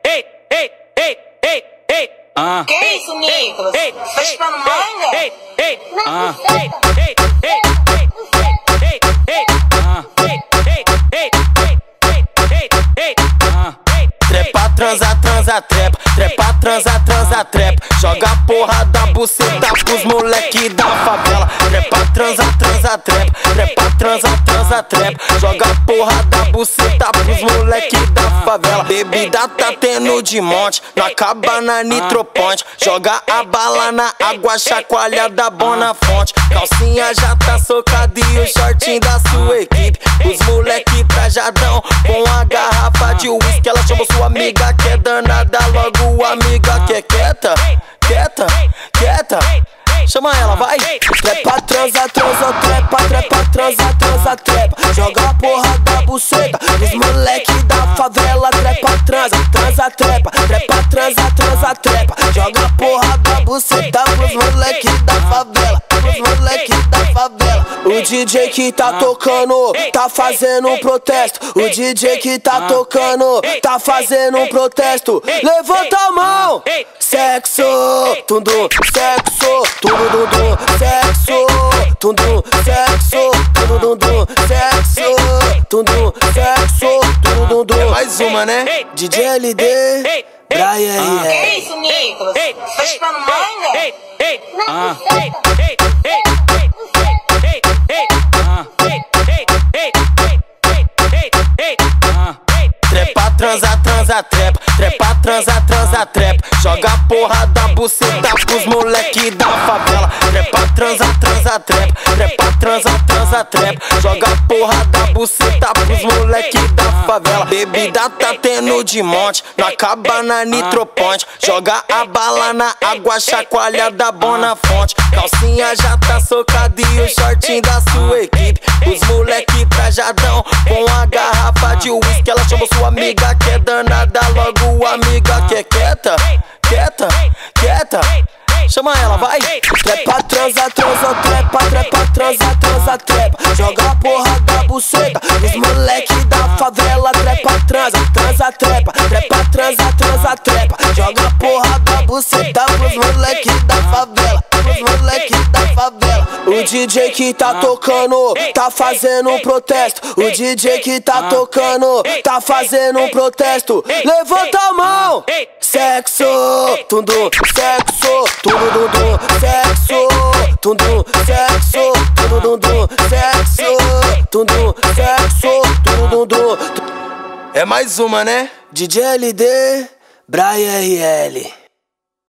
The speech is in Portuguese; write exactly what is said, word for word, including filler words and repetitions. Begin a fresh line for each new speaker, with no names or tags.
ei, ei, ei, ei, ei. Ah.
Que isso, Nicolas? Tá chupando manga?
Ei, ei,
ah.
ei, ei, ei, ei, ei, ei, ah. Ei, ei, ei, ei, ei, ei, ah.
Trepa, transa, transa, trepa. Trepa, transa, transa, trepa. Joga a porra da buceta pros moleque da favela. Trepa, transa, transa, trepa. Trepa, transa, transa, trepa. Joga a porra da buceta pros moleque da favela. Bebida tá tendo de monte, não acaba na nitroponte. Joga a bala na água, chacoalhada bom na fonte. Calcinha já tá socada e o shortinho da sua equipe. Os moleque trajadão com a garrafa de uísque. Ela chamou sua amiga que é danada, logo amiga que é quieta, quieta, quieta. Chama ela, vai! Trepa, transa, transa, trepa, trepa, transa, transa, trepa. Joga a porra da buceta os moleque da favela. Trepa, transa, transa, trepa. Trepa, transa, transa, trepa. Joga a porra da buceta pros moleque da favela. Pros moleque da favela. O D J que tá tocando tá fazendo um protesto. O D J que tá tocando tá fazendo um protesto. Levanta a mão! Sexo, tudo, sexo, tudo, tudo, sexo, tudo, sexo, tudo, tudo, sexo, tudo, sexo, tudo, tudo. É mais uma, né? D J L D, Brian R.
Que isso, Nicolas? Tá chupando manga?
Ei, ei, ah. Ei, ei, ei, ei, ei, ei, ah. Ei, ei, ei, ei, ei, ei, ah.
Trepa, transa, transa, trepa. Trepa, transa, transa, trepa. Joga a porra da buceta pros moleque da favela. Trepa, transa, transa, trepa. Trepa, transa, transa, trepa. Joga a porra da buceta pros moleque da favela. Bebida tá tendo de monte, não acaba na nitroponte. Joga a bala na água, chacoalhada bom na fonte. Calcinha já tá socada e o shortinho da sua equipe. Os moleque trajadão com a garrafa de uísque. Ela chamou sua amiga que é danada, logo amiga que é quieta, quieta, quieta. Chama ela, vai! Trepa, transa, transa, trepa, trepa, transa, transa, trepa. Joga a porra da buceta os moleque da favela. Trepa, transa, transa, trepa. Trepa, transa, transa, trepa. Joga a porra da buceta pros moleque da favela. Pros moleque da favela. O D J que tá tocando tá fazendo um protesto. O D J que tá tocando tá fazendo um protesto. Levanta a mão! Sexo, tudo, sexo, tudo, tudo, sexo, tudo, sexo, tudo, tudo, sexo, tudo, sexo, tudo, tudo. É mais uma, né? D J L D, Brian R L.